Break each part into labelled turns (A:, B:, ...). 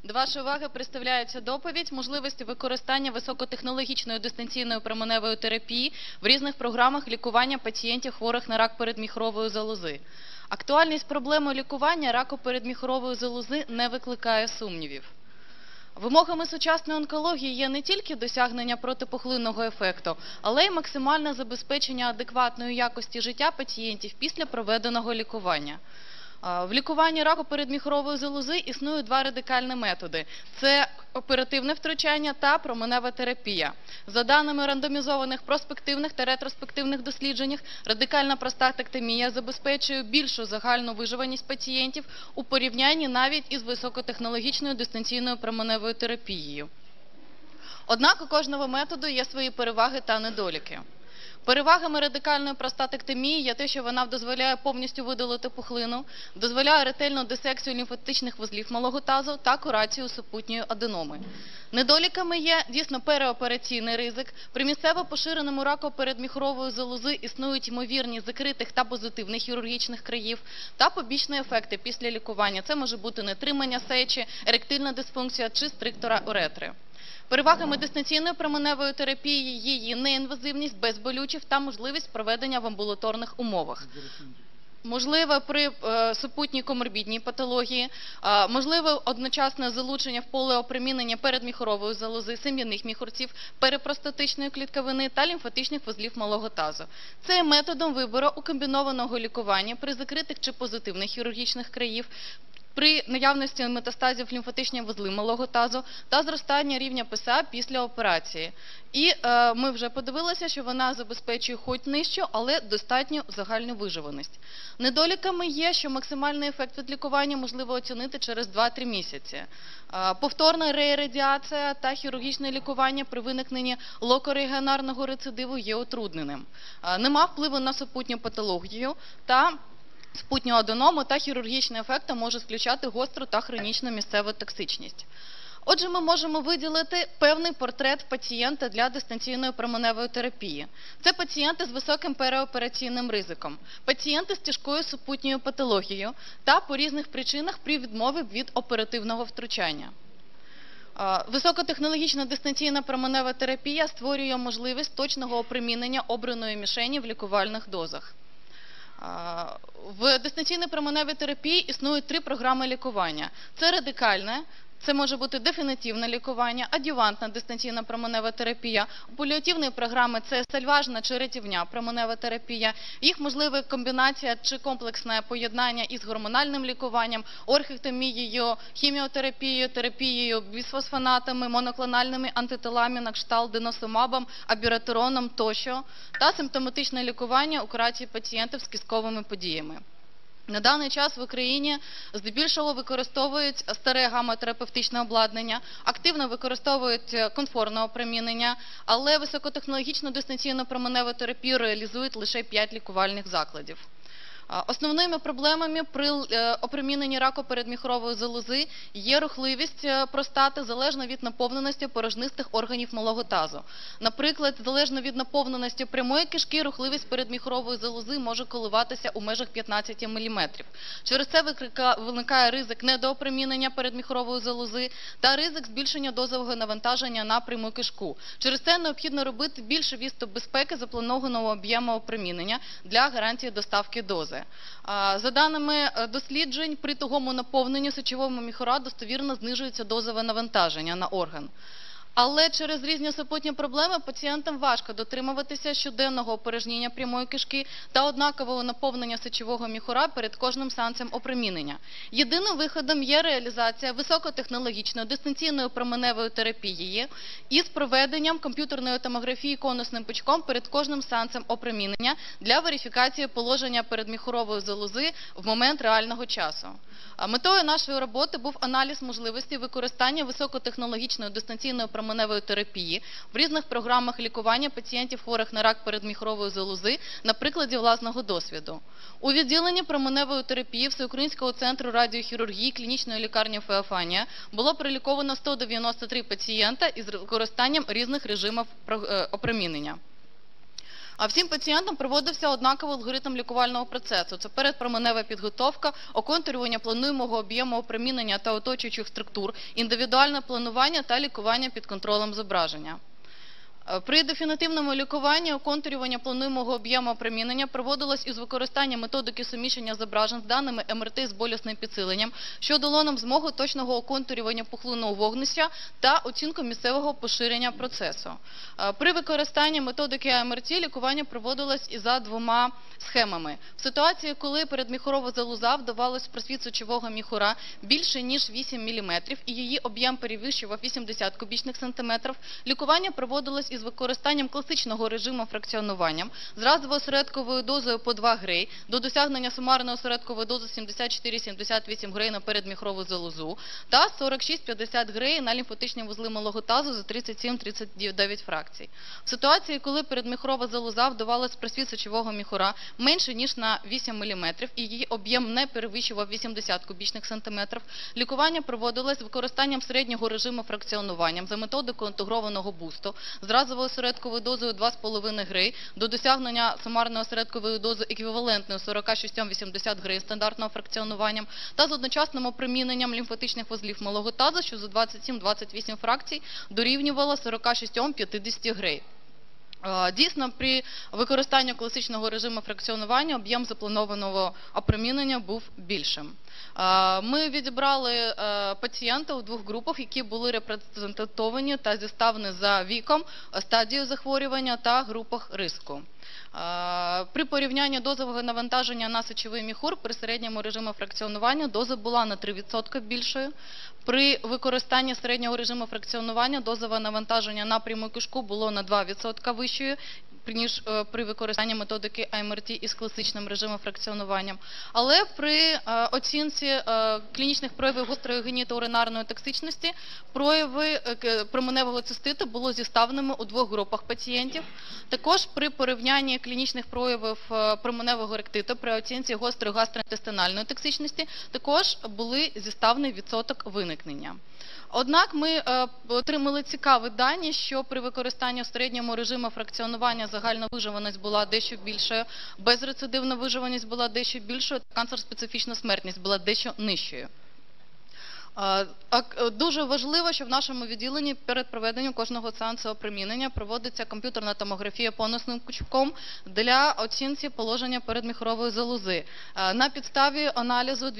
A: До вашої уваги представляється доповідь можливості використання високотехнологічної дистанційної променевої терапії в різних програмах лікування пацієнтів, хворих на рак передміхорової залози. Актуальність проблеми лікування раку передміхорової залози не викликає сумнівів. Вимогами сучасної онкології є не тільки досягнення протипухлинного ефекту, але й максимальне забезпечення адекватної якості життя пацієнтів після проведеного лікування. В лікуванні раку передміхорової залози існують два радикальні методи – це оперативне втручання та променева терапія. За даними рандомізованих проспективних та ретроспективних досліджень, радикальна простатектомія забезпечує більшу загальну виживаність пацієнтів у порівнянні навіть із високотехнологічною дистанційною променевою терапією. Однак у кожного методу є свої переваги та недоліки. Перевагами радикальної простатектомії є те, що вона дозволяє повністю видалити пухлину, дозволяє ретельну дисекцію лімфатичних вузлів малого тазу та курацію супутньої аденоми. Недоліками є дійсно переопераційний ризик. При місцево поширеному раку передміхорової залози існують ймовірність закритих та позитивних хірургічних країв та побічні ефекти після лікування. Це може бути нетримання сечі, еректильна дисфункція чи стриктора уретри. Перевагами дистанційної променевої терапії є її неінвазивність, безболючість та можливість проведення в амбулаторних умовах. Можливе при супутній коморбідній патології, можливе одночасне залучення в поле опромінення передміхорової залози, сем'яних міхурців, перепростатичної клітковини та лімфатичних вузлів малого тазу. Це є методом вибору у комбінованого лікування при закритих чи позитивних хірургічних країв, при наявності метастазів в лімфатичні вузли малого тазу та зростання рівня ПСА після операції. І ми вже подивилися, що вона забезпечує хоч нижчу, але достатню загальну виживаність. Недоліками є, що максимальний ефект від лікування можливо оцінити через 2-3 місяці. Повторна рерадіація та хірургічне лікування при виникненні локорегіонарного рецидиву є утрудненим. Нема впливу на супутню патологію та супутню аденому та хірургічний ефект може включати гостру та хронічну місцеву токсичність. Отже, ми можемо виділити певний портрет пацієнта для дистанційної променевої терапії. Це пацієнти з високим переопераційним ризиком, пацієнти з тяжкою супутньою патологією та по різних причинах при відмові від оперативного втручання. Високотехнологічна дистанційна променева терапія створює можливість точного опромінення обраної мішені в лікувальних дозах. В дистанційній променевій терапії існують 3 програми лікування. Це радикальне, це може бути дефінітивне лікування, адювантна дистанційна променева терапія, паліативні програми – це сальважна чи рятівня променева терапія, їх можлива комбінація чи комплексне поєднання із гормональним лікуванням, орхектомією, хіміотерапією, терапією бісфосфонатами, моноклональними антителами на кшталт деносумабом, абіратероном тощо, та симптоматичне лікування у курації пацієнтів з кістковими подіями. На даний час в Україні здебільшого використовують старе гамма-терапевтичне обладнання, активно використовують комфортне опромінення, але високотехнологічну дистанційну променеву терапію реалізують лише 5 лікувальних закладів. Основними проблемами при опроміненні раку передміхорової залози є рухливість простати залежно від наповненості порожнистих органів малого тазу. Наприклад, залежно від наповненості прямої кишки, рухливість передміхорової залози може коливатися у межах 15 мм. Через це виникає ризик недоопромінення передміхорової залози та ризик збільшення дозового навантаження на пряму кишку. Через це необхідно робити більше відступ безпеки запланованого об'єму опромінення для гарантії доставки дози. За даними досліджень, при тугому наповненні сечового міхура достовірно знижується дозове навантаження на орган. Але через різні супутні проблеми пацієнтам важко дотримуватися щоденного опорожнення прямої кишки та однакового наповнення сечового міхура перед кожним сеансом опромінення. Єдиним виходом є реалізація високотехнологічної дистанційної променевої терапії із проведенням комп'ютерної томографії конусним пучком перед кожним сеансом опромінення для верифікації положення передміхурової залози в момент реального часу. Метою нашої роботи був аналіз можливості використання високотехнологічної дистанційної променевої терапії в різних програмах лікування пацієнтів, хворих на рак передміхорової залози на прикладі власного досвіду. У відділенні променевої терапії Всеукраїнського центру радіохірургії клінічної лікарні Феофанія було проліковано 193 пацієнта із використанням різних режимів опромінення. А всім пацієнтам проводився однаковий алгоритм лікувального процесу. Це передпроменева підготовка, оконтурювання плануємого об'єму опромінення та оточуючих структур, індивідуальне планування та лікування під контролем зображення. При дефінітивному лікуванні оконтурювання плануємого об'єму опромінення проводилось із використанням методики суміщення зображень з даними МРТ з болісним підсиленням, що дало нам змогу точного оконтурювання пухлинного вогнища та оцінку місцевого поширення процесу. При використанні методики АМРТ лікування проводилось і за двома схемами. В ситуації, коли передміхурова залоза вдавалась в просвіт сечового міхура більше, ніж 8 мм, і її об'єм перевищував 80 кубічних сантиметрів, лікування проводилось із використанням класичного режиму фракціонування з разово-осередковою дозою по 2 грей до досягнення сумарної осередкової дози 74-78 грей на передміхрову залозу та 46-50 грей на лімфатичні вузли малого тазу за 37-39 фракцій. В ситуації, коли передміхрова залоза вдавалась в просвіт сечового міхура менше, ніж на 8 мм, і її об'єм не перевищував 80 кубічних сантиметрів, лікування проводилось з використанням середнього режиму фракціонування за методикою інтегрованого бусту з разовою осередковою дозою 2,5 грей до досягнення сумарної осередкової дози еквівалентної 46-80 грей стандартного фракціонування та з одночасним опроміненням лімфатичних вузлів малого тазу, що за 27-28 фракцій дорівнювало 46-50 грей. Дійсно, при використанні класичного режиму фракціонування об'єм запланованого опромінення був більшим. Ми відібрали пацієнта у двох групах, які були репрезентовані та зіставлені за віком, стадією захворювання та групах ризику. При порівнянні дозового навантаження на сечовий міхур при середньому режимі фракціонування доза була на 3% більшою. При використанні середнього режиму фракціонування дозове навантаження на пряму кишку було на 2% вищою, ніж при використанні методики АМРТ із класичним режимом фракціонування. Але при оцінці клінічних проявів гострої генітоуринарної токсичності прояви променевого циститу було зіставленими у двох групах пацієнтів. Також при порівнянні клінічних проявів променевого ректиту при оцінці гострої гастроінтестинальної токсичності також були зіставлений відсоток виникнення. Однак ми отримали цікаві дані, що при використанні в середньому режиму фракціонування загальна виживаність була дещо більшою, безрецидивна виживаність була дещо більшою, канцер-специфічна смертність була дещо нижчою. Дуже важливо, що в нашому відділенні перед проведенням кожного сеансу опромінення проводиться комп'ютерна томографія понусним пучком для оцінки положення передміхурової залози. На підставі аналізу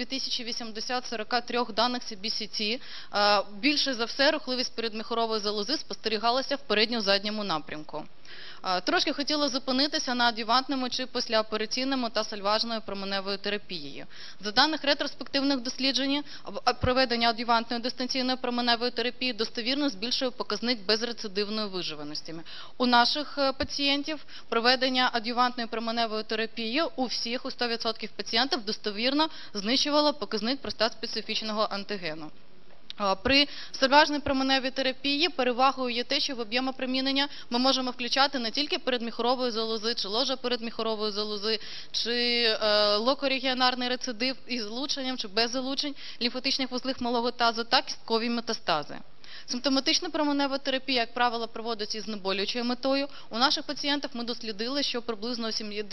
A: 2043 даних CBCT більше за все рухливість передміхурової залози спостерігалася в передньо-задньому напрямку. Трошки хотіла зупинитися на адювантному чи післяопераційному та сальважною променевою терапією. За даних ретроспективних досліджень, проведення адювантної дистанційної променевої терапії достовірно збільшує показник безрецидивної виживаності. У наших пацієнтів проведення адювантної променевої терапії у 100% пацієнтів достовірно знищувало показник простат-специфічного антигену. При сальважній променевій терапії перевагою є те, що в об'єм опромінення ми можемо включати не тільки передміхурової залози, чи ложа передміхурової залози, чи локорегіонарний рецидив із залученням чи без залучень лімфатичних вузлів малого тазу та кісткові метастази. Симптоматична променева терапія, як правило, проводиться із знеболюючою метою. У наших пацієнтів ми дослідили, що приблизно у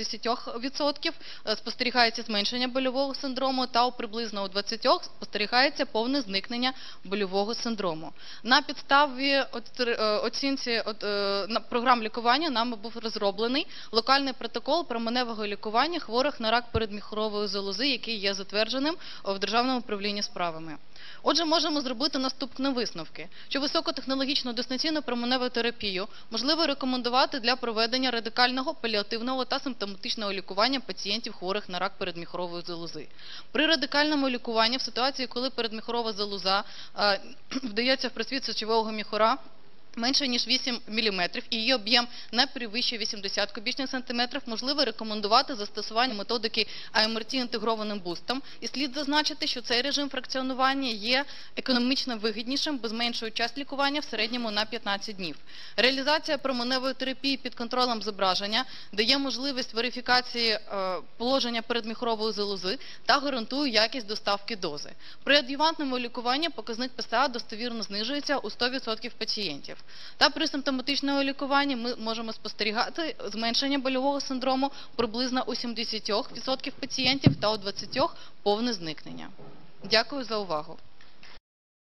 A: 70% спостерігається зменшення больового синдрому та приблизно у 20% спостерігається повне зникнення больового синдрому. На підставі оцінці програм лікування нами був розроблений локальний протокол променевого лікування хворих на рак передміхурової залози, який є затвердженим в Державному управлінні справами. Отже, можемо зробити наступні висновки, що високотехнологічну дистанційну променеву терапію можливо рекомендувати для проведення радикального, паліативного та симптоматичного лікування пацієнтів хворих на рак передміхурової залози. При радикальному лікуванні в ситуації, коли передміхурова залоза вдається в просвіт сечового міхура, менше, ніж 8 мм, і її об'єм не перевищує 80 кубічних сантиметрів, можливо рекомендувати застосування методики АМРТ інтегрованим бустом. І слід зазначити, що цей режим фракціонування є економічно вигіднішим, бо зменшує час лікування в середньому на 15 днів. Реалізація променевої терапії під контролем зображення дає можливість верифікації положення передміхурової залози та гарантує якість доставки дози. При ад'ювантному лікуванні показник ПСА достовірно знижується у 100% пацієнтів. Та при симптоматичному лікуванні ми можемо спостерігати зменшення больового синдрому приблизно у 70% пацієнтів та у 20% повне зникнення. Дякую за увагу.